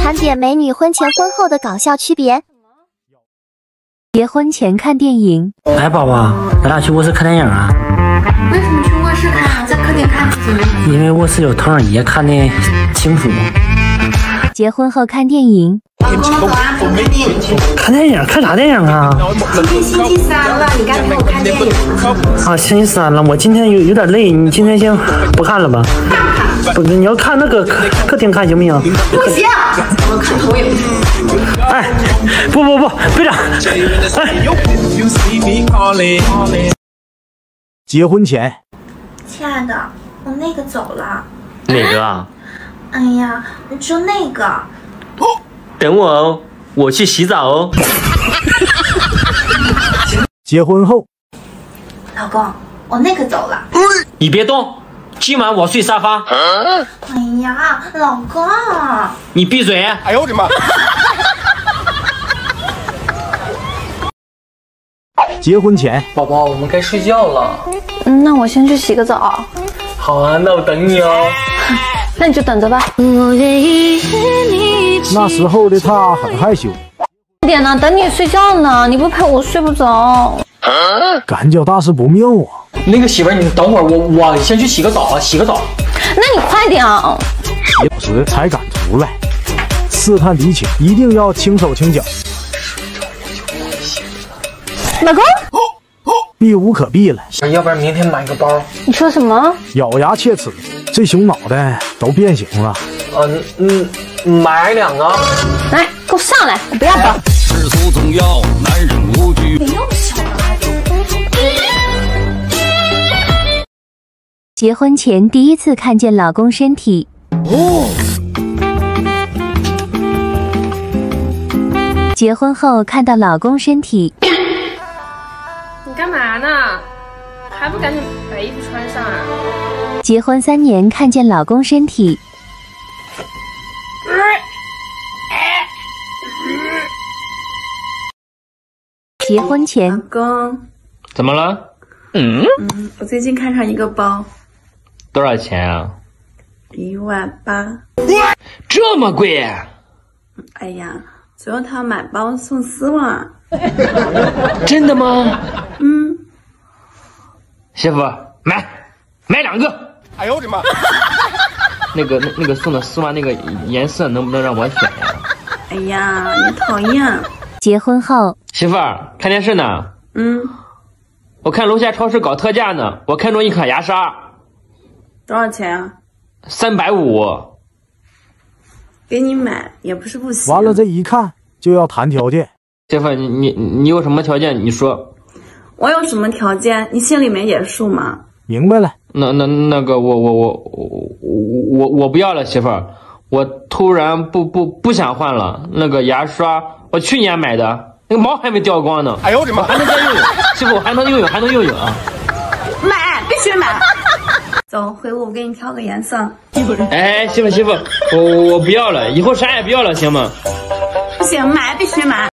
盘点美女婚前婚后的搞笑区别。结婚前看电影。 哎，宝宝，咱俩去卧室看电影啊？ 为什么去卧室看啊？在客厅看不行吗？ 因为卧室有投影仪，看得清楚。 结婚后看电影。 老公，走啊，陪我看电影。 看电影？看啥电影啊？ 今天星期三了，你该陪我看电影了。 啊，星期三了，我今天有点累，你今天先不看了吧？不是，你要看那个客厅看行不行？ 不行，我看投影。 哎，不，队长，哎。 结婚前， 亲爱的，我那个走了。 哪个啊？ 哎呀，就那个。 等我哦，我去洗澡哦。 结婚后， 老公，我那个走了。 你别动，今晚我睡沙发。 哎呀，老公， 你闭嘴！ 哎呦我的妈！结婚前， 宝宝，我们该睡觉了。 那我先去洗个澡。 好啊，那我等你哦。 那你就等着吧。 那时候的他很害羞。 快点呢，等你睡觉呢，你不陪我睡不着。 感觉大事不妙啊！ 那个媳妇儿，你等会儿，我先去洗个澡啊，洗个澡。 那你快点啊！ 有时才敢出来，试探敌情，一定要轻手轻脚。 老公， 避无可避了。 要不然明天买个包。 你说什么？ 咬牙切齿，这熊脑袋都变形了。 买2个。 来，给我上来，我不要包。 世俗总要男人无惧。 你又小了。 结婚前第一次看见老公身体。结婚后看到老公身体。 你干嘛呢？还不赶紧把衣服穿上啊！ 结婚3年看见老公身体。结婚前。 老公， 怎么了？ 我最近看上一个包， 多少钱啊 18000。 这么贵？ 哎呀，最后他买包送丝袜。 真的吗？媳妇，买2个。 哎呦我的妈！ 那个送的丝袜那个颜色能不能让我选呀？ 哎呀，你讨厌。 结婚后。 媳妇儿看电视呢。我看楼下超市搞特价呢，我看中一款牙刷。 多少钱啊 ？350。 给你买也不是不行。 完了，这一看就要谈条件。 媳妇，你有什么条件？你说。 我有什么条件？你心里没点数吗？ 明白了。 那个我不要了，媳妇儿，我突然不想换了。那个牙刷我去年买的，那个毛还没掉光呢。哎呦我的妈！还能再用用，媳妇，我还能用用啊！ 买，必须买。走，回屋我给你挑个颜色。 哎，媳妇，我不要了，以后啥也不要了，行吗？ 不行，买必须买。